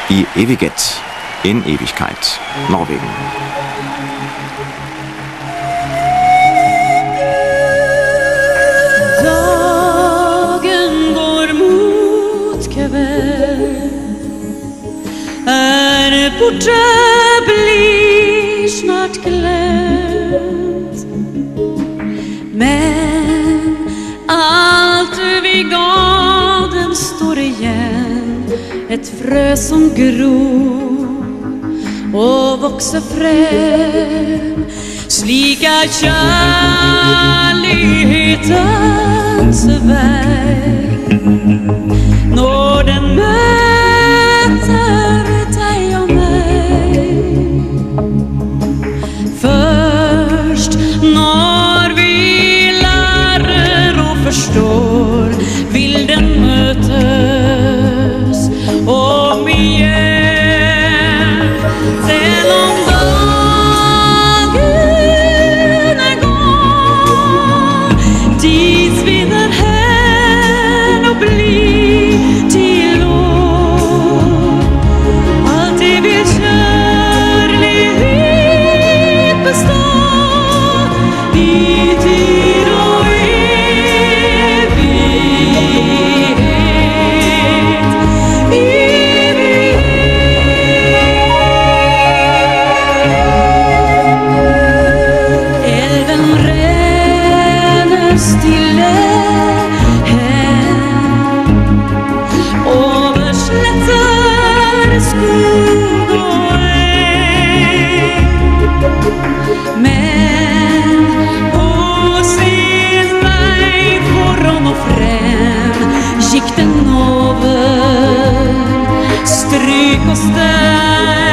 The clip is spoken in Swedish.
I evighet, in Ewigkeit, Norwegen. Dagen går mot kväll, borta blir snart glömt, men allt vid gaden står igen, ett frö som gror och växer fram, slika kärlighetens väg, når den möter dig och mig. Först när vi lär och förstår vill den mötas om igen. Sen om dagen är gång, tidsvinner hän och blir till år. Alltid vill kärlighet bestå i tid och evighet. Älven ränner stille över slätter, skog och äng, men på sin väg från och fram gick den över stryk och stäng.